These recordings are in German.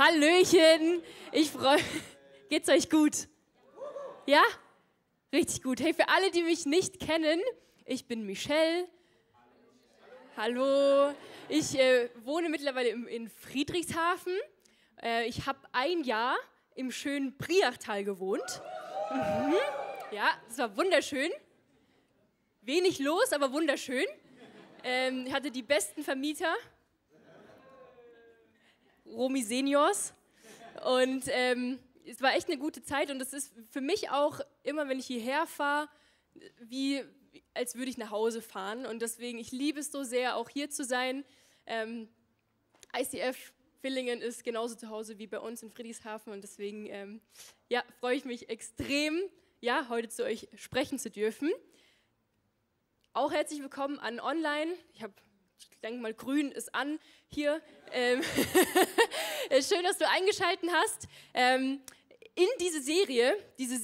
Hallöchen, ich freue mich. Geht's euch gut? Ja? Richtig gut. Hey, für alle, die mich nicht kennen, ich bin Michelle. Hallo. Ich wohne mittlerweile in Friedrichshafen. Ich habe ein Jahr im schönen Priachtal gewohnt. Ja, es war wunderschön. Wenig los, aber wunderschön. Ich hatte die besten Vermieter. Romy Seniors. Und es war echt eine gute Zeit und es ist für mich auch immer, wenn ich hierher fahre, wie als würde ich nach Hause fahren. Und deswegen, ich liebe es so sehr, auch hier zu sein. ICF Villingen ist genauso zu Hause wie bei uns in Friedrichshafen und deswegen freue ich mich extrem, heute zu euch sprechen zu dürfen. Auch herzlich willkommen an Online. Ich denke mal, grün ist an hier. Schön, dass du eingeschaltet hast. In diese Serie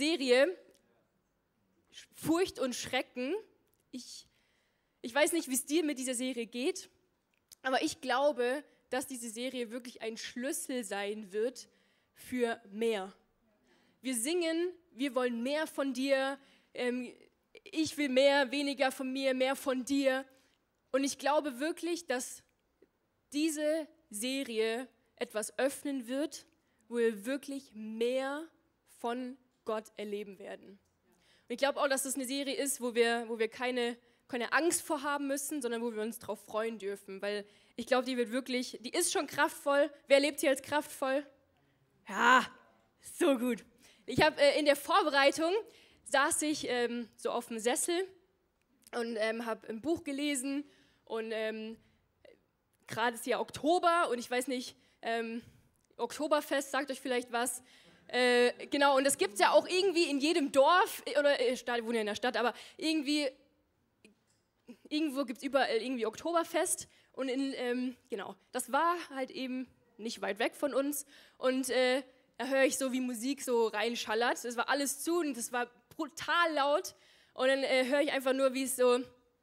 Furcht und Schrecken, ich weiß nicht, wie es dir mit dieser Serie geht, aber ich glaube, dass diese Serie wirklich ein Schlüssel sein wird für mehr. Wir singen, wir wollen mehr von dir, ich will mehr, weniger von mir, mehr von dir. Und ich glaube wirklich, dass diese Serie etwas öffnen wird, wo wir wirklich mehr von Gott erleben werden. Und ich glaube auch, dass es eine Serie ist, wo wir keine Angst vor haben müssen, sondern wo wir uns darauf freuen dürfen. Weil ich glaube, die ist schon kraftvoll. Wer lebt hier als kraftvoll? Ja, so gut. Ich habe in der Vorbereitung saß ich so auf dem Sessel und habe ein Buch gelesen. Und gerade ist ja Oktober und ich weiß nicht, Oktoberfest sagt euch vielleicht was. Genau, und das gibt es ja auch irgendwie in jedem Dorf, oder ich wohne ja in der Stadt, aber irgendwo gibt es überall irgendwie Oktoberfest. Und genau, das war halt eben nicht weit weg von uns. Und da höre ich so, wie Musik so reinschallert. Es war alles zu und es war brutal laut. Und dann höre ich einfach nur, wie es so: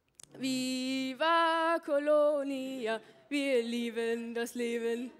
Viva Colonia, wir lieben das Leben.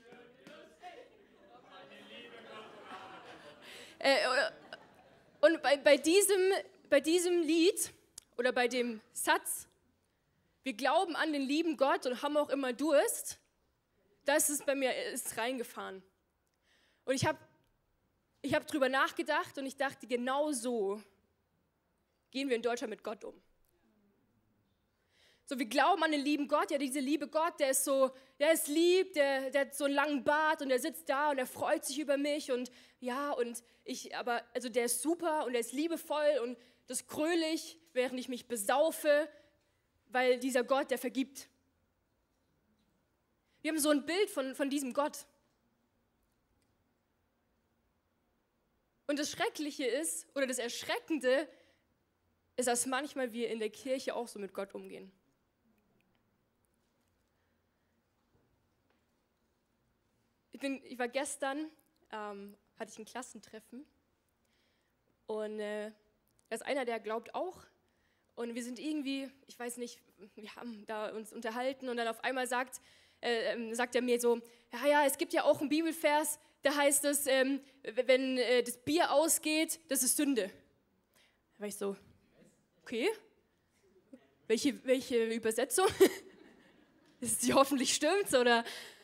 Und bei diesem Lied oder bei dem Satz, wir glauben an den lieben Gott und haben auch immer Durst, da ist es bei mir reingefahren. Und ich hab drüber nachgedacht und ich dachte, genau so gehen wir in Deutschland mit Gott um. So, wir glauben an den lieben Gott, ja, dieser liebe Gott, der ist lieb, der hat so einen langen Bart und der sitzt da und der freut sich über mich und ja, also der ist super und der ist liebevoll und das gröle ich, während ich mich besaufe, weil dieser Gott, der vergibt. Wir haben so ein Bild von diesem Gott. Und das Schreckliche ist, oder das Erschreckende ist, dass manchmal wir in der Kirche auch so mit Gott umgehen. Ich war gestern, hatte ich ein Klassentreffen und da ist einer, der glaubt auch und wir sind irgendwie, ich weiß nicht, wir haben da uns unterhalten und dann auf einmal sagt er mir so, ja, es gibt ja auch einen Bibelvers, da heißt es, wenn das Bier ausgeht, das ist Sünde. Da war ich so, okay, welche Übersetzung? Ist die hoffentlich stimmt oder...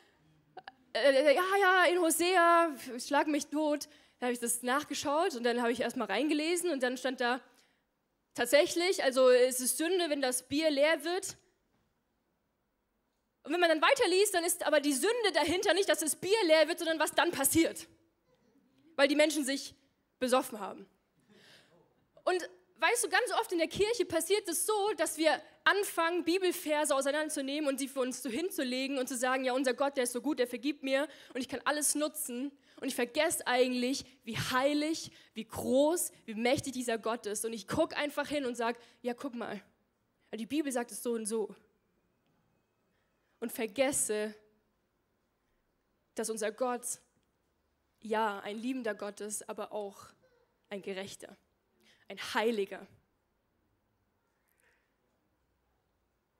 in Hosea, schlag mich tot. Da habe ich das nachgeschaut und dann habe ich erstmal reingelesen und dann stand da tatsächlich, also es ist Sünde, wenn das Bier leer wird. Und wenn man dann weiterliest, dann ist aber die Sünde dahinter nicht, dass das Bier leer wird, sondern was dann passiert. Weil die Menschen sich besoffen haben. Und weißt du, ganz oft in der Kirche passiert es so, dass wir anfangen, Bibelverse auseinanderzunehmen und sie für uns so hinzulegen und zu sagen, ja, unser Gott, der ist so gut, der vergibt mir und ich kann alles nutzen. Und ich vergesse eigentlich, wie heilig, wie groß, wie mächtig dieser Gott ist. Und ich gucke einfach hin und sage, ja, guck mal, die Bibel sagt es so und so. Und vergesse, dass unser Gott, ja, ein liebender Gott ist, aber auch ein Gerechter. Ein Heiliger.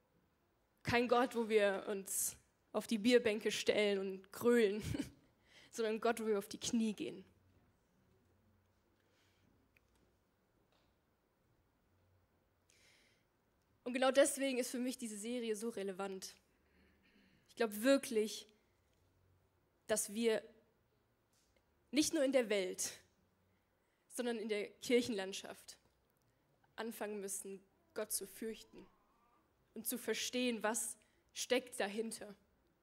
Kein Gott, wo wir uns auf die Bierbänke stellen und grölen, sondern Gott, wo wir auf die Knie gehen. Und genau deswegen ist für mich diese Serie so relevant. Ich glaube wirklich, dass wir nicht nur in der Welt, sondern in der Kirchenlandschaft anfangen müssen, Gott zu fürchten und zu verstehen, was steckt dahinter.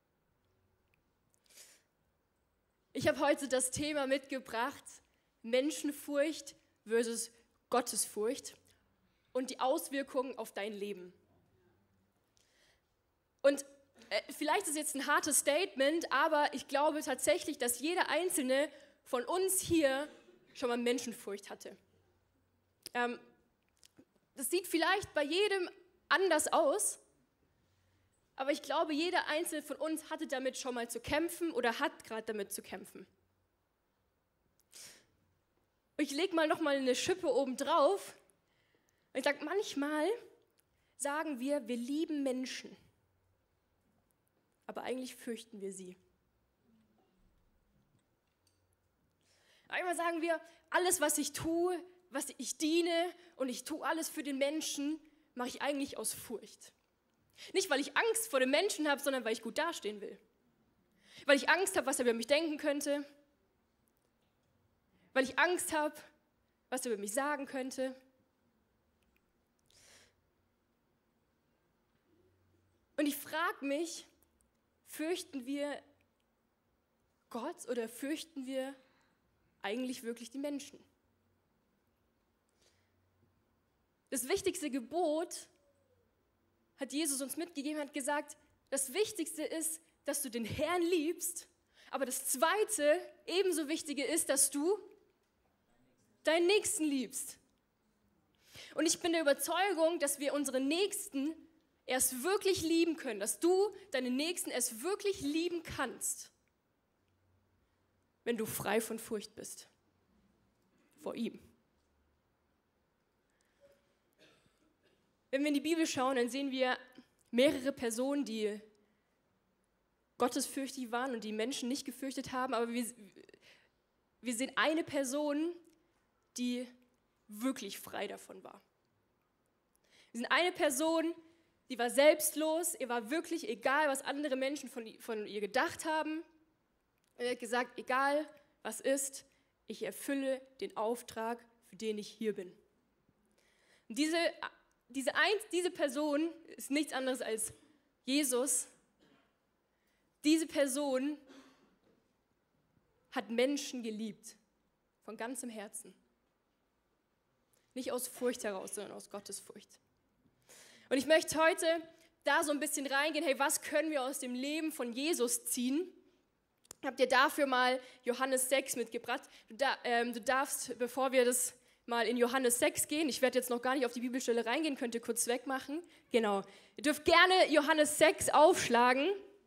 Ich habe heute das Thema mitgebracht, Menschenfurcht versus Gottesfurcht und die Auswirkungen auf dein Leben. Und vielleicht ist es jetzt ein hartes Statement, aber ich glaube tatsächlich, dass jeder Einzelne von uns hier schon mal Menschenfurcht hatte. Das sieht vielleicht bei jedem anders aus, aber ich glaube, jeder Einzelne von uns hatte damit schon mal zu kämpfen oder hat gerade damit zu kämpfen. Ich lege mal noch mal eine Schippe oben drauf. Und ich sage, manchmal sagen wir lieben Menschen, aber eigentlich fürchten wir sie. Einmal sagen wir, alles, was ich tue, was ich diene und ich tue alles für den Menschen, mache ich eigentlich aus Furcht. Nicht, weil ich Angst vor dem Menschen habe, sondern weil ich gut dastehen will. Weil ich Angst habe, was er über mich denken könnte. Weil ich Angst habe, was er über mich sagen könnte. Und ich frage mich, fürchten wir Gott oder fürchten wir eigentlich wirklich die Menschen? Das wichtigste Gebot hat Jesus uns mitgegeben, hat gesagt, das Wichtigste ist, dass du den Herrn liebst, aber das Zweite, ebenso Wichtige ist, dass du deinen Nächsten liebst. Und ich bin der Überzeugung, dass wir unsere Nächsten erst wirklich lieben können, dass du deinen Nächsten erst wirklich lieben kannst, wenn du frei von Furcht bist vor ihm. Wenn wir in die Bibel schauen, dann sehen wir mehrere Personen, die gottesfürchtig waren und die Menschen nicht gefürchtet haben, aber wir sehen eine Person, die wirklich frei davon war. Wir sehen eine Person, die war selbstlos, ihr war wirklich egal, was andere Menschen von ihr gedacht haben. Er hat gesagt, egal was ist, ich erfülle den Auftrag, für den ich hier bin. Und diese Person ist nichts anderes als Jesus. Diese Person hat Menschen geliebt, von ganzem Herzen. Nicht aus Furcht heraus, sondern aus Gottesfurcht. Und ich möchte heute da so ein bisschen reingehen, hey, was können wir aus dem Leben von Jesus ziehen? Ich habe dir dafür mal Johannes 6 mitgebracht. Du darfst, bevor wir das mal in Johannes 6 gehen, ich werde jetzt noch gar nicht auf die Bibelstelle reingehen, könnt ihr kurz wegmachen. Genau. Ihr dürft gerne Johannes 6 aufschlagen.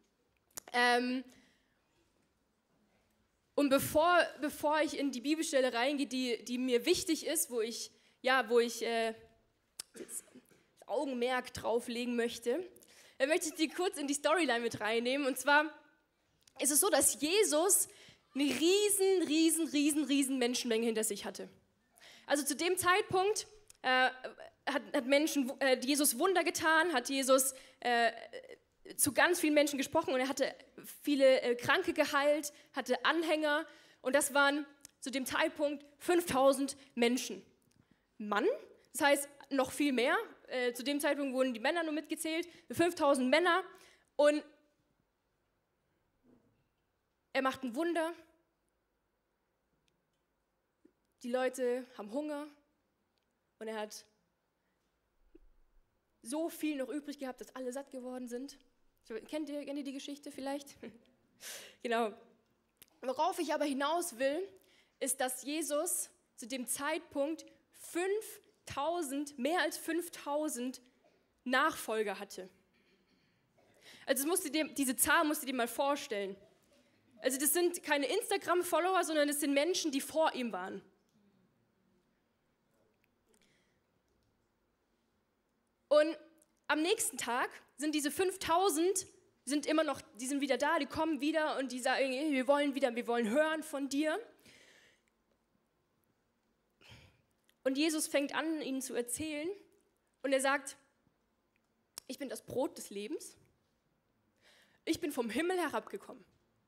Und bevor ich in die Bibelstelle reingehe, die mir wichtig ist, wo ich das Augenmerk drauflegen möchte, möchte ich die kurz in die Storyline mit reinnehmen. Und zwar ist es so, dass Jesus eine riesen Menschenmenge hinter sich hatte. Also zu dem Zeitpunkt hat Jesus Wunder getan, hat Jesus zu ganz vielen Menschen gesprochen und er hatte viele Kranke geheilt, hatte Anhänger und das waren zu dem Zeitpunkt 5000 Menschen. Mann, das heißt noch viel mehr. Zu dem Zeitpunkt wurden die Männer nur mitgezählt, 5000 Männer und er macht ein Wunder. Die Leute haben Hunger und er hat so viel noch übrig gehabt, dass alle satt geworden sind. Kennt ihr die Geschichte vielleicht? Genau. Worauf ich aber hinaus will, ist, dass Jesus zu dem Zeitpunkt mehr als 5000 Nachfolger hatte. Also diese Zahl musst du dir mal vorstellen. Also das sind keine Instagram-Follower, sondern das sind Menschen, die vor ihm waren. Und am nächsten Tag sind diese 5000 sind immer noch, die sind wieder da, die kommen wieder und die sagen, wir wollen hören von dir. Und Jesus fängt an, ihnen zu erzählen und er sagt, ich bin das Brot des Lebens. Ich bin vom Himmel herabgekommen.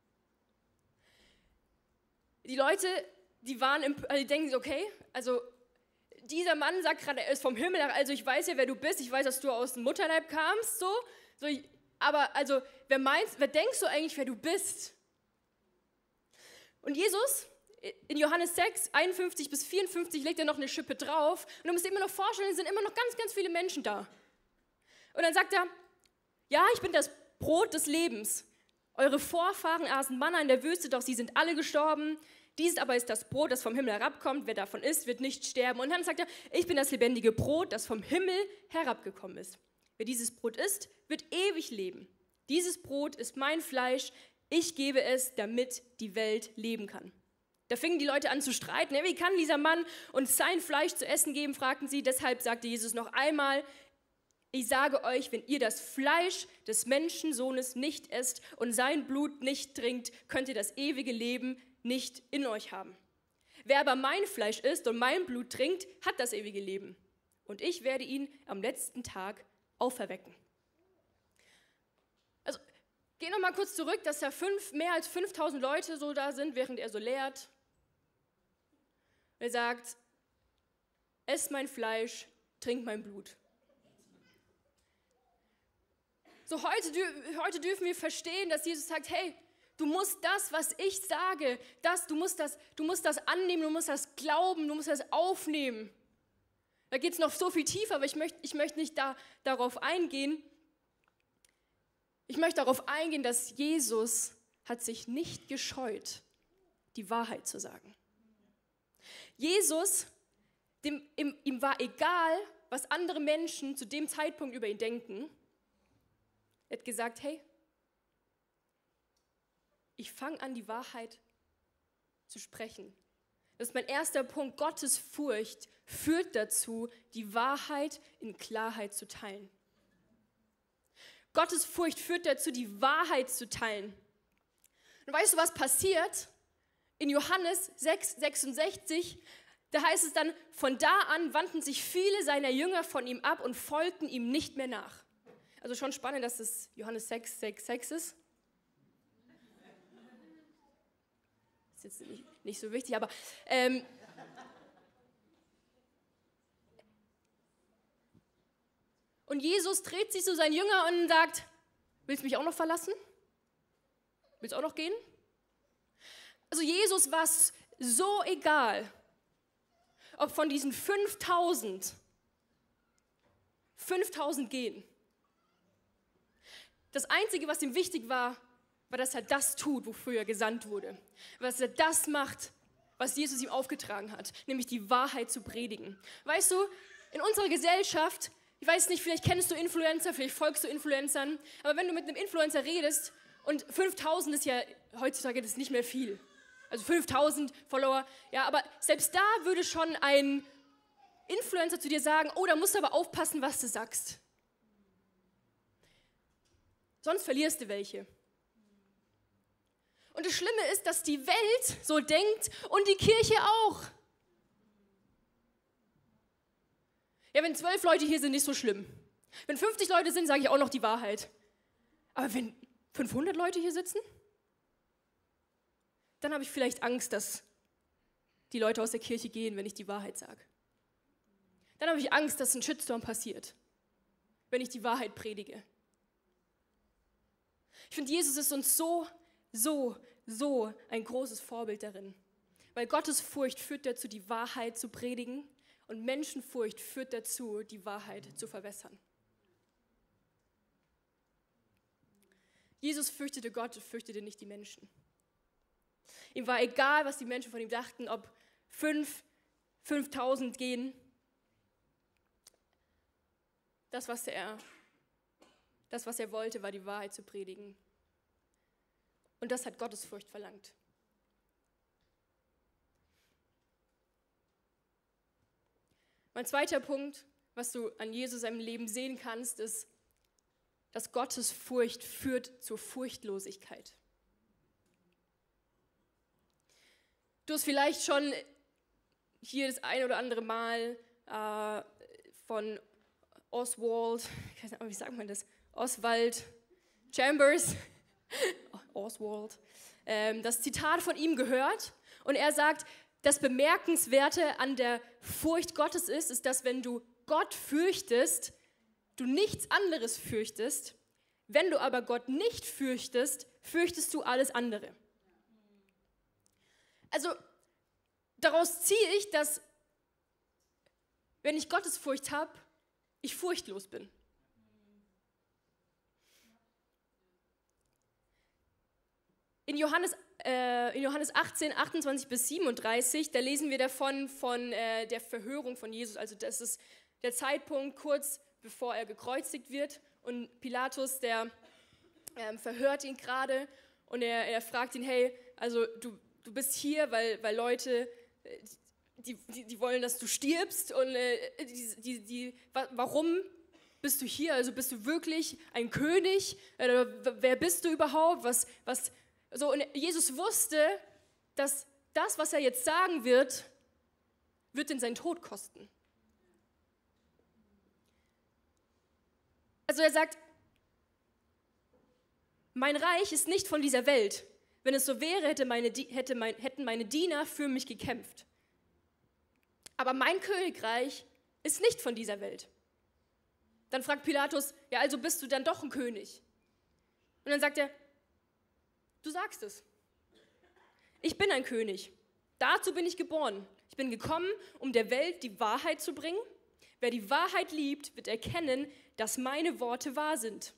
Die Leute, die denken sich, okay, also dieser Mann sagt gerade, er ist vom Himmel herab, also ich weiß ja, wer du bist, ich weiß, dass du aus dem Mutterleib kamst, aber also, wer denkst du eigentlich, wer du bist? Und Jesus, in Johannes 6, 51 bis 54, legt er noch eine Schippe drauf und du musst dir immer noch vorstellen, es sind immer noch ganz, ganz viele Menschen da. Und dann sagt er, ja, ich bin das Brot des Lebens. Eure Vorfahren aßen Manna in der Wüste, doch sie sind alle gestorben. Dies aber ist das Brot, das vom Himmel herabkommt. Wer davon isst, wird nicht sterben. Und dann sagt er, ich bin das lebendige Brot, das vom Himmel herabgekommen ist. Wer dieses Brot isst, wird ewig leben. Dieses Brot ist mein Fleisch. Ich gebe es, damit die Welt leben kann. Da fingen die Leute an zu streiten. Wie kann dieser Mann uns sein Fleisch zu essen geben, fragten sie. Deshalb sagte Jesus noch einmal, ich sage euch, wenn ihr das Fleisch des Menschensohnes nicht esst und sein Blut nicht trinkt, könnt ihr das ewige Leben nicht in euch haben. Wer aber mein Fleisch isst und mein Blut trinkt, hat das ewige Leben. Und ich werde ihn am letzten Tag auferwecken. Also, geh noch mal kurz zurück, dass da mehr als 5000 Leute so da sind, während er so lehrt. Er sagt, esst mein Fleisch, trinkt mein Blut. So heute dürfen wir verstehen, dass Jesus sagt, hey, du musst das, was ich sage, du musst das annehmen, du musst das glauben, du musst das aufnehmen. Da geht es noch so viel tiefer, aber ich möchte nicht darauf eingehen. Ich möchte darauf eingehen, dass Jesus hat sich nicht gescheut, die Wahrheit zu sagen. Jesus, ihm war egal, was andere Menschen zu dem Zeitpunkt über ihn denken. Er hat gesagt, hey, ich fange an, die Wahrheit zu sprechen. Das ist mein erster Punkt. Gottes Furcht führt dazu, die Wahrheit in Klarheit zu teilen. Gottes Furcht führt dazu, die Wahrheit zu teilen. Und weißt du, was passiert? In Johannes 6, 66, da heißt es dann, von da an wandten sich viele seiner Jünger von ihm ab und folgten ihm nicht mehr nach. Also schon spannend, dass es Johannes 6, 6, 6 ist. Ist jetzt nicht so wichtig, aber und Jesus dreht sich zu seinen Jüngern und sagt, willst du mich auch noch verlassen? Willst du auch noch gehen? Also Jesus war es so egal, ob von diesen 5000 gehen. Das Einzige, was ihm wichtig war, dass er das tut, wofür er gesandt wurde. Dass er das macht, was Jesus ihm aufgetragen hat, nämlich die Wahrheit zu predigen. Weißt du, in unserer Gesellschaft, ich weiß nicht, vielleicht kennst du Influencer, vielleicht folgst du Influencern, aber wenn du mit einem Influencer redest und 5000 ist ja heutzutage das nicht mehr viel. Also 5000 Follower, ja, aber selbst da würde schon ein Influencer zu dir sagen, oh, da musst du aber aufpassen, was du sagst. Sonst verlierst du welche. Und das Schlimme ist, dass die Welt so denkt und die Kirche auch. Ja, wenn 12 Leute hier sind, nicht so schlimm. Wenn 50 Leute sind, sage ich auch noch die Wahrheit. Aber wenn 500 Leute hier sitzen, dann habe ich vielleicht Angst, dass die Leute aus der Kirche gehen, wenn ich die Wahrheit sage. Dann habe ich Angst, dass ein Shitstorm passiert, wenn ich die Wahrheit predige. Ich finde, Jesus ist uns so ein großes Vorbild darin. Weil Gottes Furcht führt dazu, die Wahrheit zu predigen und Menschenfurcht führt dazu, die Wahrheit zu verwässern. Jesus fürchtete Gott und fürchtete nicht die Menschen. Ihm war egal, was die Menschen von ihm dachten, ob 5000 gehen. Das, was er wollte, war die Wahrheit zu predigen. Und das hat Gottesfurcht verlangt. Mein zweiter Punkt, was du an Jesus seinem Leben sehen kannst, ist, dass Gottes Furcht führt zur Furchtlosigkeit. Du hast vielleicht schon hier das ein oder andere Mal von Oswald, ich weiß nicht, wie sagt man das? Oswald Chambers, Oswald, das Zitat von ihm gehört. Und er sagt, das Bemerkenswerte an der Furcht Gottes ist, dass wenn du Gott fürchtest, du nichts anderes fürchtest. Wenn du aber Gott nicht fürchtest, fürchtest du alles andere. Also daraus ziehe ich, dass wenn ich Gottesfurcht habe, ich furchtlos bin. In Johannes 18, 28 bis 37, da lesen wir davon von der Verhörung von Jesus. Also das ist der Zeitpunkt kurz bevor er gekreuzigt wird. Und Pilatus, der verhört ihn gerade und er fragt ihn, hey, also du bist hier, weil Leute, die wollen, dass du stirbst. Und warum bist du hier? Also bist du wirklich ein König? Wer bist du überhaupt? So, und Jesus wusste, dass das, was er jetzt sagen wird ihn seinen Tod kosten. Also er sagt, mein Reich ist nicht von dieser Welt. Wenn es so wäre, hätten meine Diener für mich gekämpft. Aber mein Königreich ist nicht von dieser Welt. Dann fragt Pilatus, ja, also bist du dann doch ein König? Und dann sagt er, du sagst es. Ich bin ein König. Dazu bin ich geboren. Ich bin gekommen, um der Welt die Wahrheit zu bringen. Wer die Wahrheit liebt, wird erkennen, dass meine Worte wahr sind.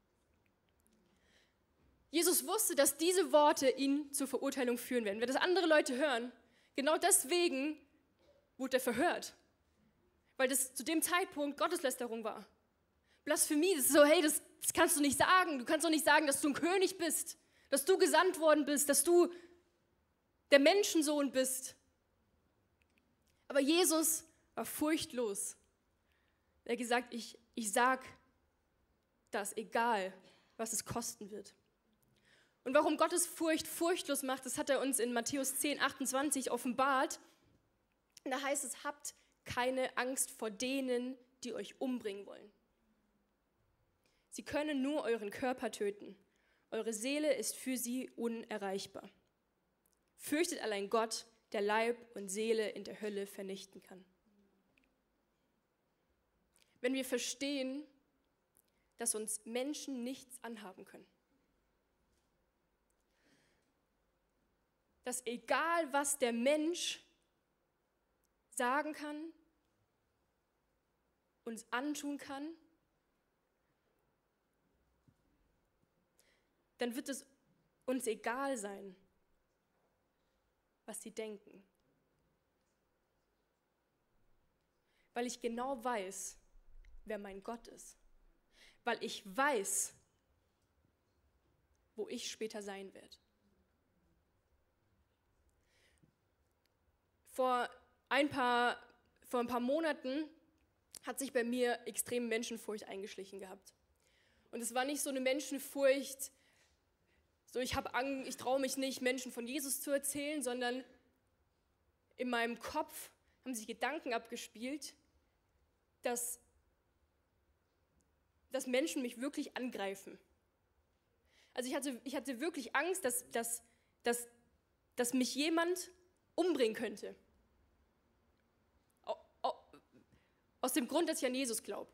Jesus wusste, dass diese Worte ihn zur Verurteilung führen werden. Wenn das andere Leute hören, genau deswegen wurde er verhört. Weil das zu dem Zeitpunkt Gotteslästerung war. Blasphemie, das ist so, hey, das kannst du nicht sagen. Du kannst doch nicht sagen, dass du ein König bist. Dass du gesandt worden bist, dass du der Menschensohn bist. Aber Jesus war furchtlos. Er hat gesagt, ich sag das, egal, was es kosten wird. Und warum Gottes Furcht furchtlos macht, das hat er uns in Matthäus 10, 28 offenbart. Und da heißt es, habt keine Angst vor denen, die euch umbringen wollen. Sie können nur euren Körper töten. Eure Seele ist für sie unerreichbar. Fürchtet allein Gott, der Leib und Seele in der Hölle vernichten kann. Wenn wir verstehen, dass uns Menschen nichts anhaben können. Dass egal, was der Mensch sagen kann, uns antun kann, dann wird es uns egal sein, was sie denken. Weil ich genau weiß, wer mein Gott ist. Weil ich weiß, wo ich später sein werde. Vor ein paar Monaten hat sich bei mir extreme Menschenfurcht eingeschlichen gehabt. Und es war nicht so eine Menschenfurcht, so ich habe Angst, ich traue mich nicht, Menschen von Jesus zu erzählen, sondern in meinem Kopf haben sich Gedanken abgespielt, dass Menschen mich wirklich angreifen. Also ich hatte wirklich Angst, dass mich jemand umbringen könnte. Aus dem Grund, dass ich an Jesus glaube.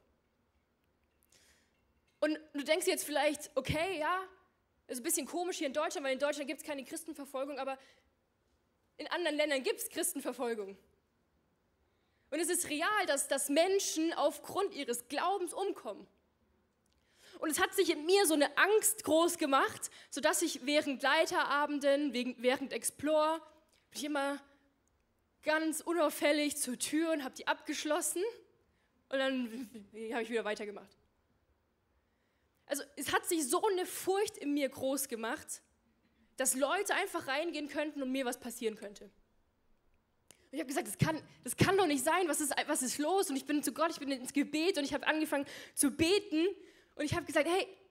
Und du denkst jetzt vielleicht, okay, ja, ist ein bisschen komisch hier in Deutschland, weil in Deutschland gibt es keine Christenverfolgung, aber in anderen Ländern gibt es Christenverfolgung. Und es ist real, dass Menschen aufgrund ihres Glaubens umkommen. Und es hat sich in mir so eine Angst groß gemacht, sodass ich während Leiterabenden, während Explore, bin ich immer ganz unauffällig zur Tür und habe die abgeschlossen und dann habe ich wieder weitergemacht. Also es hat sich so eine Furcht in mir groß gemacht, dass Leute einfach reingehen könnten und mir was passieren könnte. Und ich habe gesagt, das kann doch nicht sein, was ist los? Und ich bin zu Gott, ich bin ins Gebet und ich habe angefangen zu beten und ich habe gesagt, hey,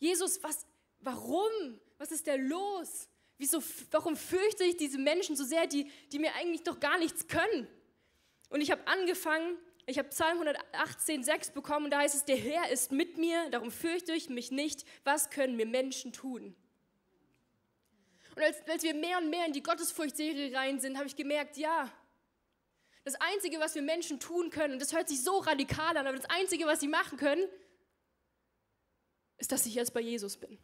Jesus, warum? Was ist da los? Warum fürchte ich diese Menschen so sehr, die mir eigentlich doch gar nichts können? Und ich habe angefangen, ich habe Psalm 118,6 bekommen und da heißt es, der Herr ist mit mir, darum fürchte ich mich nicht. Was können mir Menschen tun? Und als wir mehr und mehr in die Gottesfurcht-Serie rein sind, habe ich gemerkt, ja, das Einzige, was wir Menschen tun können, und das hört sich so radikal an, aber das Einzige, was sie machen können, ist, dass ich jetzt bei Jesus bin.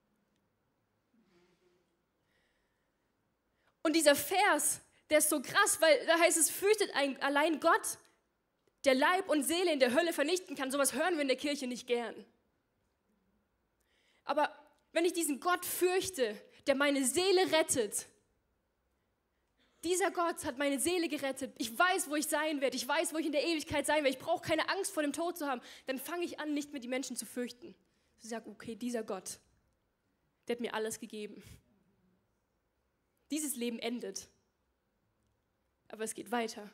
Und dieser Vers, der ist so krass, weil da heißt es, fürchtet allein Gott, der Leib und Seele in der Hölle vernichten kann. Sowas hören wir in der Kirche nicht gern. Aber wenn ich diesen Gott fürchte, der meine Seele rettet, dieser Gott hat meine Seele gerettet, ich weiß, wo ich sein werde, ich weiß, wo ich in der Ewigkeit sein werde, ich brauche keine Angst vor dem Tod zu haben, dann fange ich an, nicht mehr die Menschen zu fürchten. Ich sage, okay, dieser Gott, der hat mir alles gegeben. Dieses Leben endet, aber es geht weiter.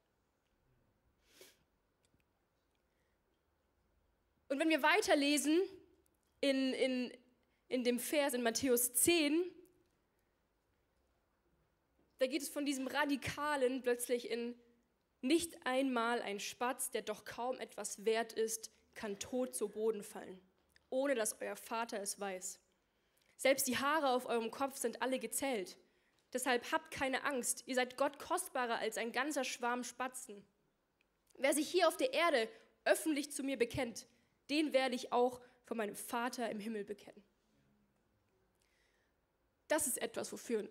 Und wenn wir weiterlesen in dem Vers in Matthäus 10, da geht es von diesem Radikalen plötzlich in nicht einmal ein Spatz, der doch kaum etwas wert ist, kann tot zu Boden fallen, ohne dass euer Vater es weiß. Selbst die Haare auf eurem Kopf sind alle gezählt. Deshalb habt keine Angst, ihr seid Gott kostbarer als ein ganzer Schwarm Spatzen. Wer sich hier auf der Erde öffentlich zu mir bekennt, den werde ich auch von meinem Vater im Himmel bekennen. Das ist etwas,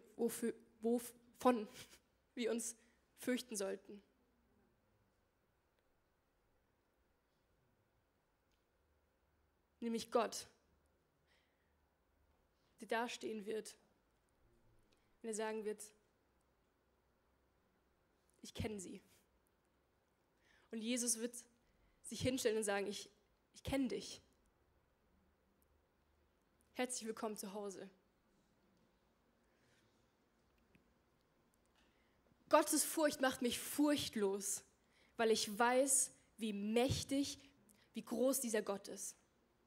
wovon wir uns fürchten sollten. Nämlich Gott, der dastehen wird, wenn er sagen wird, ich kenne sie. Und Jesus wird sich hinstellen und sagen, ich kenne dich. Herzlich willkommen zu Hause. Gottes Furcht macht mich furchtlos, weil ich weiß, wie mächtig, wie groß dieser Gott ist.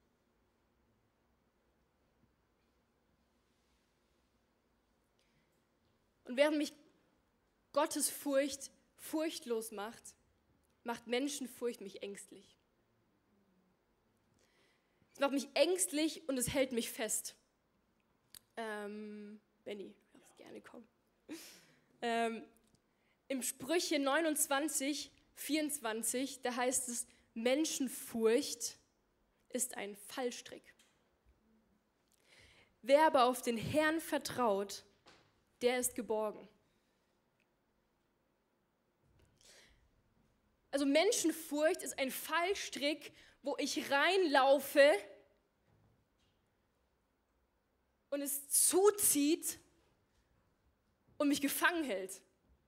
Und während mich Gottes Furcht furchtlos macht, macht Menschenfurcht mich ängstlich. Es macht mich ängstlich und es hält mich fest. Benni, du darfst gerne kommen. Im Sprüche 29, 24, da heißt es, Menschenfurcht ist ein Fallstrick. Wer aber auf den Herrn vertraut, der ist geborgen. Also Menschenfurcht ist ein Fallstrick, wo ich reinlaufe und es zuzieht und mich gefangen hält.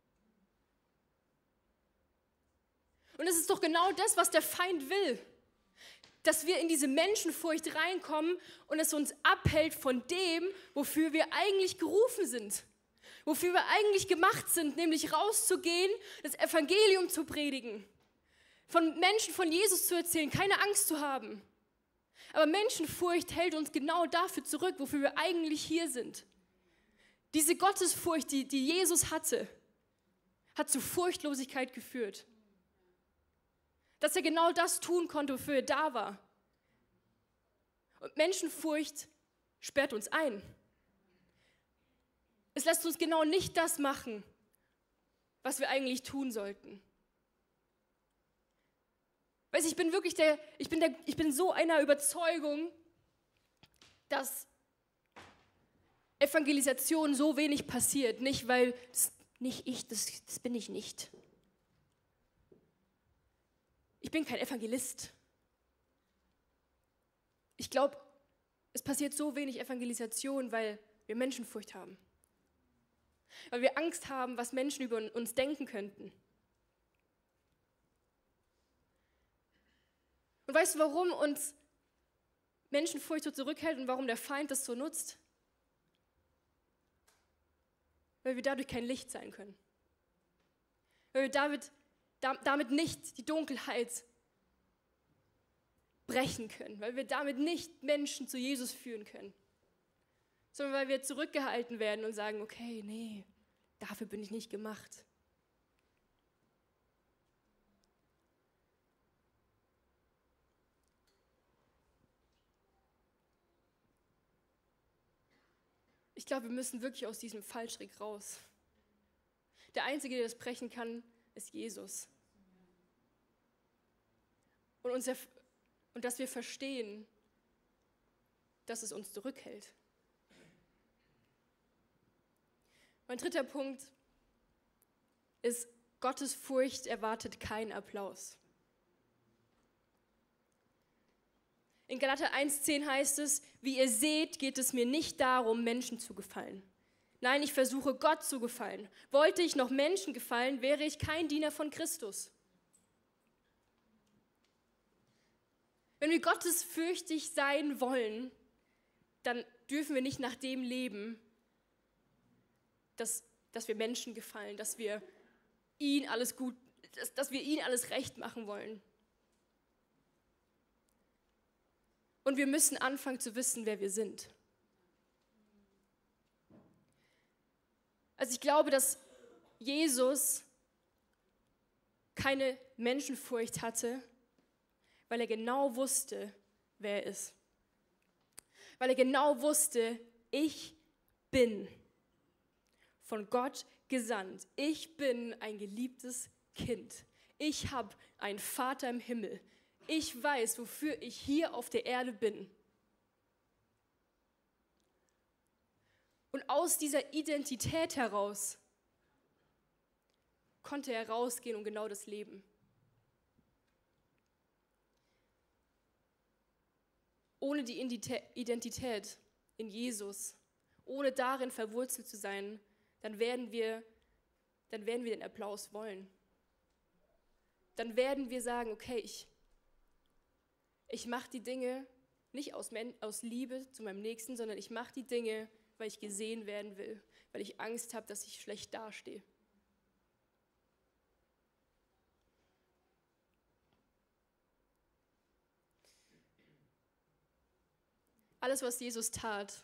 Und es ist doch genau das, was der Feind will. Dass wir in diese Menschenfurcht reinkommen und es uns abhält von dem, wofür wir eigentlich gerufen sind. Wofür wir eigentlich gemacht sind, nämlich rauszugehen, das Evangelium zu predigen. Von Menschen von Jesus zu erzählen, keine Angst zu haben. Aber Menschenfurcht hält uns genau dafür zurück, wofür wir eigentlich hier sind. Diese Gottesfurcht, die Jesus hatte, hat zu Furchtlosigkeit geführt. Dass er genau das tun konnte, wofür er da war. Und Menschenfurcht sperrt uns ein. Es lässt uns genau nicht das machen, was wir eigentlich tun sollten. Weißt du, ich bin so einer Überzeugung, dass Evangelisation so wenig passiert. Nicht, weil das bin ich nicht. Ich bin kein Evangelist. Ich glaube, es passiert so wenig Evangelisation, weil wir Menschenfurcht haben. Weil wir Angst haben, was Menschen über uns denken könnten. Und weißt du, warum uns Menschenfurcht so zurückhält und warum der Feind das so nutzt? Weil wir dadurch kein Licht sein können. Weil wir damit nicht die Dunkelheit brechen können, weil wir damit nicht Menschen zu Jesus führen können, sondern weil wir zurückgehalten werden und sagen, okay, nee, dafür bin ich nicht gemacht. Ich glaube, wir müssen wirklich aus diesem Fallstrick raus. Der Einzige, der das brechen kann, ist Jesus. Und dass wir verstehen, dass es uns zurückhält. Mein dritter Punkt ist, Gottes Furcht erwartet keinen Applaus. In Galater 1,10 heißt es, wie ihr seht, geht es mir nicht darum, Menschen zu gefallen. Nein, ich versuche Gott zu gefallen. Wollte ich noch Menschen gefallen, wäre ich kein Diener von Christus. Wenn wir gottesfürchtig sein wollen, dann dürfen wir nicht nach dem leben, dass wir Menschen gefallen, dass wir ihn alles recht machen wollen. Und wir müssen anfangen zu wissen, wer wir sind. Also ich glaube, dass Jesus keine Menschenfurcht hatte, weil er genau wusste, wer er ist. Weil er genau wusste, ich bin von Gott gesandt. Ich bin ein geliebtes Kind. Ich habe einen Vater im Himmel. Ich weiß, wofür ich hier auf der Erde bin. Und aus dieser Identität heraus konnte er rausgehen und genau das leben. Ohne die Identität in Jesus, ohne darin verwurzelt zu sein, dann werden wir den Applaus wollen. Dann werden wir sagen, okay, ich mache die Dinge nicht aus Liebe zu meinem Nächsten, sondern ich mache die Dinge, weil ich gesehen werden will, weil ich Angst habe, dass ich schlecht dastehe. Alles, was Jesus tat,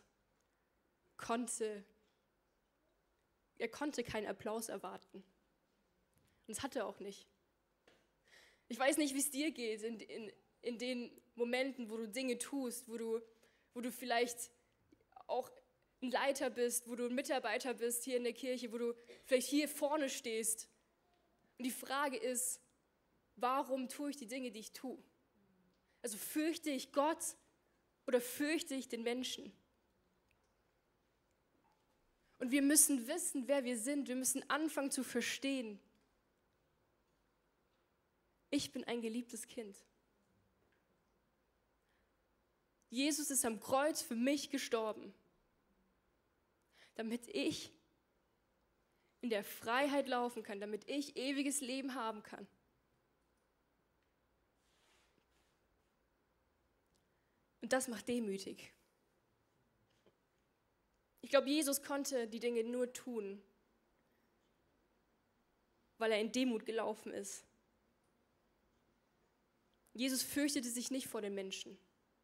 er konnte keinen Applaus erwarten. Und das hat er auch nicht. Ich weiß nicht, wie es dir geht in den Momenten, wo du Dinge tust, wo du vielleicht auch ein Leiter bist, wo du ein Mitarbeiter bist hier in der Kirche, wo du vielleicht hier vorne stehst. Und die Frage ist, warum tue ich die Dinge, die ich tue? Also fürchte ich Gott oder fürchte ich den Menschen? Und wir müssen wissen, wer wir sind. Wir müssen anfangen zu verstehen. Ich bin ein geliebtes Kind. Jesus ist am Kreuz für mich gestorben, damit ich in der Freiheit laufen kann, damit ich ewiges Leben haben kann. Und das macht demütig. Ich glaube, Jesus konnte die Dinge nur tun, weil er in Demut gelaufen ist. Jesus fürchtete sich nicht vor den Menschen,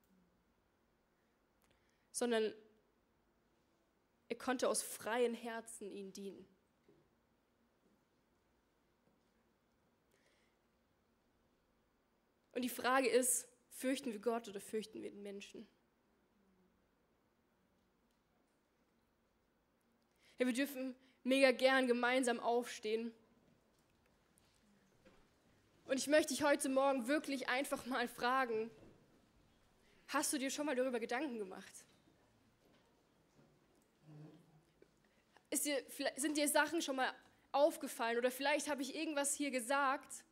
sondern er konnte aus freiem Herzen ihnen dienen. Und die Frage ist, fürchten wir Gott oder fürchten wir den Menschen? Ja, wir dürfen mega gern gemeinsam aufstehen. Und ich möchte dich heute Morgen wirklich einfach mal fragen, hast du dir schon mal darüber Gedanken gemacht? Sind dir Sachen schon mal aufgefallen oder vielleicht habe ich irgendwas hier gesagt,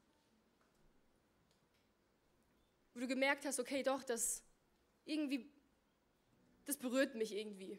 wo du gemerkt hast, okay, doch, das berührt mich irgendwie.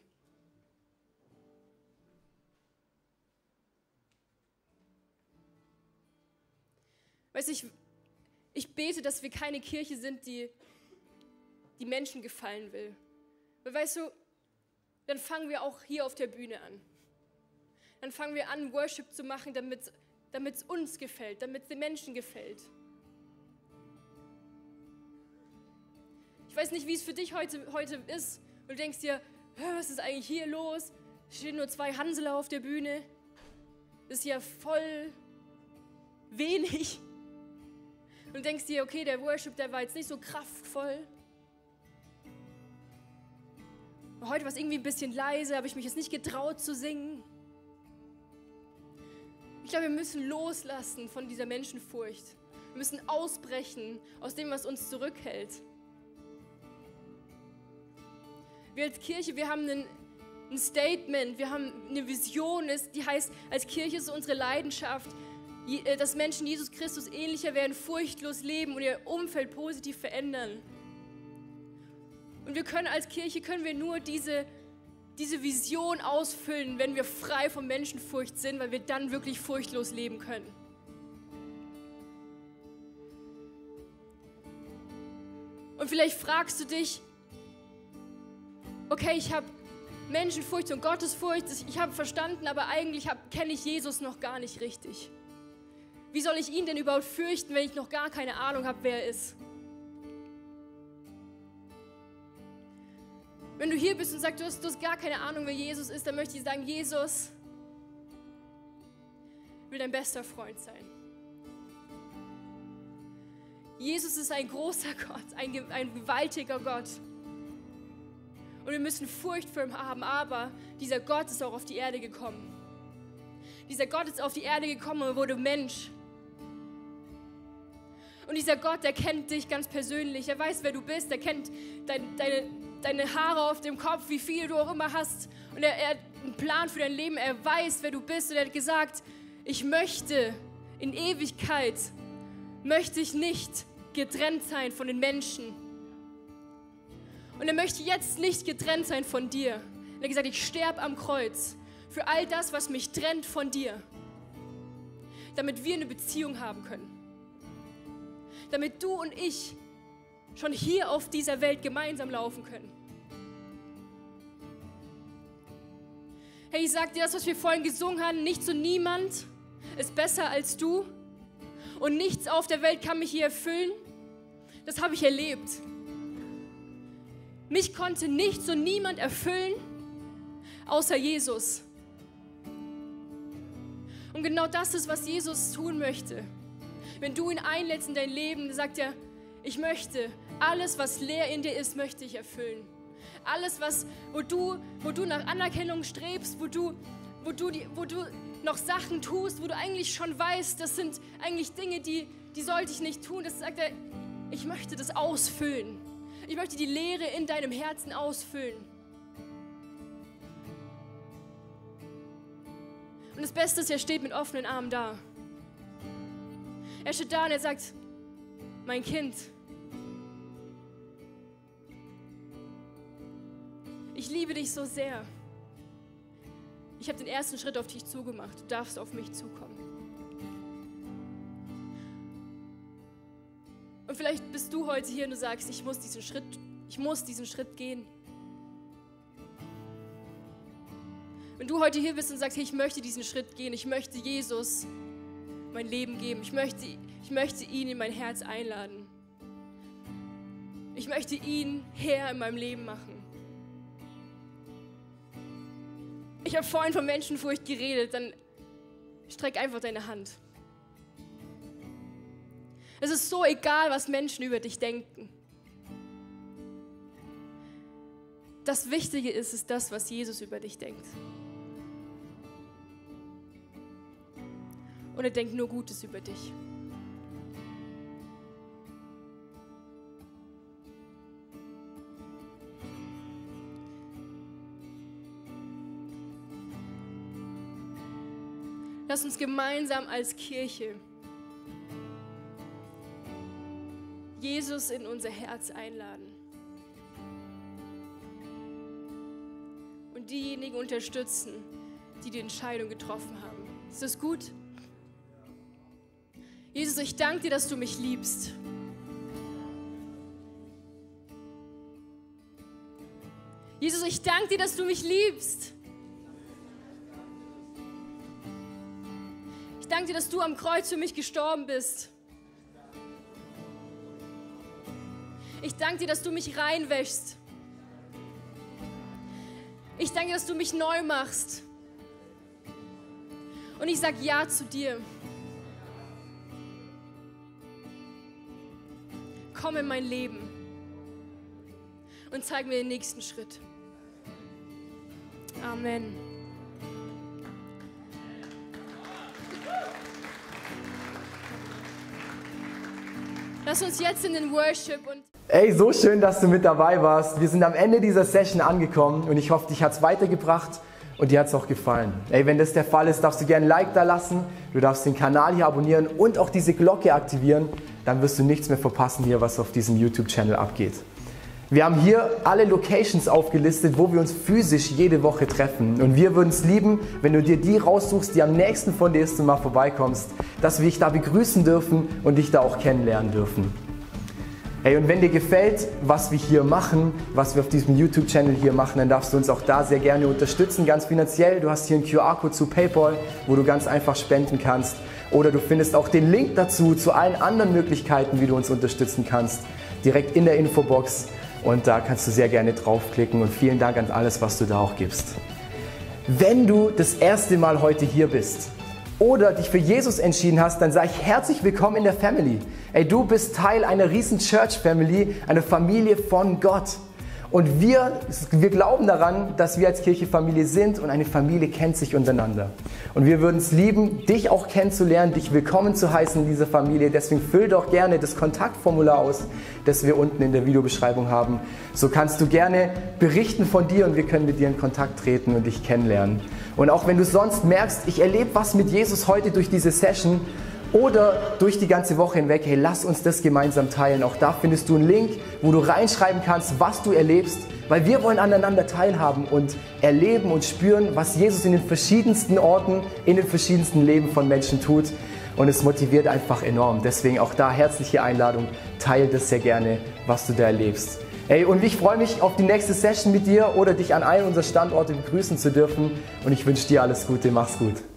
Weißt du, ich bete, dass wir keine Kirche sind, die Menschen gefallen will. Weil weißt du, dann fangen wir auch hier auf der Bühne an. Dann fangen wir an, Worship zu machen, damit es uns gefällt, damit es den Menschen gefällt. Ich weiß nicht, wie es für dich heute ist. Und du denkst dir, was ist eigentlich hier los? Es stehen nur 2 Hanseler auf der Bühne. Das ist ja voll wenig. Und du denkst dir, okay, der Worship, der war jetzt nicht so kraftvoll. Heute war es irgendwie ein bisschen leise, habe ich mich jetzt nicht getraut zu singen. Ich glaube, wir müssen loslassen von dieser Menschenfurcht. Wir müssen ausbrechen aus dem, was uns zurückhält. Wir als Kirche, wir haben ein Statement, wir haben eine Vision, die heißt, als Kirche ist unsere Leidenschaft, dass Menschen Jesus Christus ähnlicher werden, furchtlos leben und ihr Umfeld positiv verändern. Und wir können als Kirche, nur diese Vision ausfüllen, wenn wir frei von Menschenfurcht sind, weil wir dann wirklich furchtlos leben können. Und vielleicht fragst du dich, okay, ich habe Menschenfurcht und Gottesfurcht, ich habe verstanden, aber eigentlich kenne ich Jesus noch gar nicht richtig. Wie soll ich ihn denn überhaupt fürchten, wenn ich noch gar keine Ahnung habe, wer er ist? Wenn du hier bist und sagst, du hast gar keine Ahnung, wer Jesus ist, dann möchte ich sagen, Jesus will dein bester Freund sein. Jesus ist ein großer Gott, ein gewaltiger Gott. Und wir müssen Furcht vor ihm haben, aber dieser Gott ist auch auf die Erde gekommen. Dieser Gott ist auf die Erde gekommen und wurde Mensch. Und dieser Gott, der kennt dich ganz persönlich, er weiß, wer du bist, er kennt deine Haare auf dem Kopf, wie viel du auch immer hast. Und er hat einen Plan für dein Leben, er weiß, wer du bist. Und er hat gesagt, ich möchte in Ewigkeit, möchte ich nicht getrennt sein von den Menschen. Und er möchte jetzt nicht getrennt sein von dir. Er hat gesagt, ich sterbe am Kreuz für all das, was mich trennt von dir. Damit wir eine Beziehung haben können. Damit du und ich schon hier auf dieser Welt gemeinsam laufen können. Hey, ich sag dir das, was wir vorhin gesungen haben, nichts und niemand ist besser als du und nichts auf der Welt kann mich hier erfüllen. Das habe ich erlebt. Mich konnte nichts und niemand erfüllen, außer Jesus. Und genau das ist, was Jesus tun möchte. Wenn du ihn einlädst in dein Leben, sagt er, ich möchte alles, was leer in dir ist, möchte ich erfüllen. Alles, wo du nach Anerkennung strebst, wo du noch Sachen tust, wo du eigentlich schon weißt, das sind eigentlich Dinge, die sollte ich nicht tun. Das sagt er, ich möchte das ausfüllen. Ich möchte die Leere in deinem Herzen ausfüllen. Und das Beste ist, er steht mit offenen Armen da. Er steht da und er sagt, mein Kind, ich liebe dich so sehr. Ich habe den ersten Schritt auf dich zugemacht. Du darfst auf mich zukommen. Und vielleicht bist du heute hier und du sagst, ich muss diesen Schritt gehen. Wenn du heute hier bist und sagst, hey, ich möchte diesen Schritt gehen, ich möchte Jesus mein Leben geben, ich möchte ihn in mein Herz einladen. Ich möchte ihn Herr in meinem Leben machen. Ich habe vorhin von Menschenfurcht geredet, dann streck einfach deine Hand. Es ist so egal, was Menschen über dich denken. Das Wichtige ist das, was Jesus über dich denkt. Und er denkt nur Gutes über dich. Lass uns gemeinsam als Kirche Jesus in unser Herz einladen. Und diejenigen unterstützen, die die Entscheidung getroffen haben. Ist das gut? Jesus, ich danke dir, dass du mich liebst. Jesus, ich danke dir, dass du mich liebst. Ich danke dir, dass du am Kreuz für mich gestorben bist. Ich danke dir, dass du mich reinwäschst. Ich danke dir, dass du mich neu machst. Und ich sage Ja zu dir. Komm in mein Leben und zeig mir den nächsten Schritt. Amen. Lass uns jetzt in den Worship und... Ey, so schön, dass du mit dabei warst. Wir sind am Ende dieser Session angekommen und ich hoffe, dich hat es weitergebracht und dir hat es auch gefallen. Ey, wenn das der Fall ist, darfst du gerne ein Like da lassen, du darfst den Kanal hier abonnieren und auch diese Glocke aktivieren. Dann wirst du nichts mehr verpassen hier, was auf diesem YouTube-Channel abgeht. Wir haben hier alle Locations aufgelistet, wo wir uns physisch jede Woche treffen. Und wir würden es lieben, wenn du dir die raussuchst, die am nächsten von dir ist und mal vorbeikommst, dass wir dich da begrüßen dürfen und dich da auch kennenlernen dürfen. Hey, und wenn dir gefällt, was wir hier machen, was wir auf diesem YouTube-Channel hier machen, dann darfst du uns auch da sehr gerne unterstützen, ganz finanziell. Du hast hier einen QR-Code zu PayPal, wo du ganz einfach spenden kannst. Oder du findest auch den Link dazu, zu allen anderen Möglichkeiten, wie du uns unterstützen kannst, direkt in der Infobox. Und da kannst du sehr gerne draufklicken und vielen Dank an alles, was du da auch gibst. Wenn du das erste Mal heute hier bist oder dich für Jesus entschieden hast, dann sage ich herzlich willkommen in der Family. Ey, du bist Teil einer riesen Church Family, einer Familie von Gott. Und wir glauben daran, dass wir als Kirche Familie sind und eine Familie kennt sich untereinander. Und wir würden es lieben, dich auch kennenzulernen, dich willkommen zu heißen in dieser Familie. Deswegen füll doch gerne das Kontaktformular aus, das wir unten in der Videobeschreibung haben. So kannst du gerne berichten von dir und wir können mit dir in Kontakt treten und dich kennenlernen. Und auch wenn du sonst merkst, ich erlebe was mit Jesus heute durch diese Session, oder durch die ganze Woche hinweg, hey, lass uns das gemeinsam teilen. Auch da findest du einen Link, wo du reinschreiben kannst, was du erlebst, weil wir wollen aneinander teilhaben und erleben und spüren, was Jesus in den verschiedensten Orten, in den verschiedensten Leben von Menschen tut. Und es motiviert einfach enorm. Deswegen auch da herzliche Einladung, teile das sehr gerne, was du da erlebst. Hey, und ich freue mich auf die nächste Session mit dir oder dich an einem unserer Standorte begrüßen zu dürfen. Und ich wünsche dir alles Gute, mach's gut.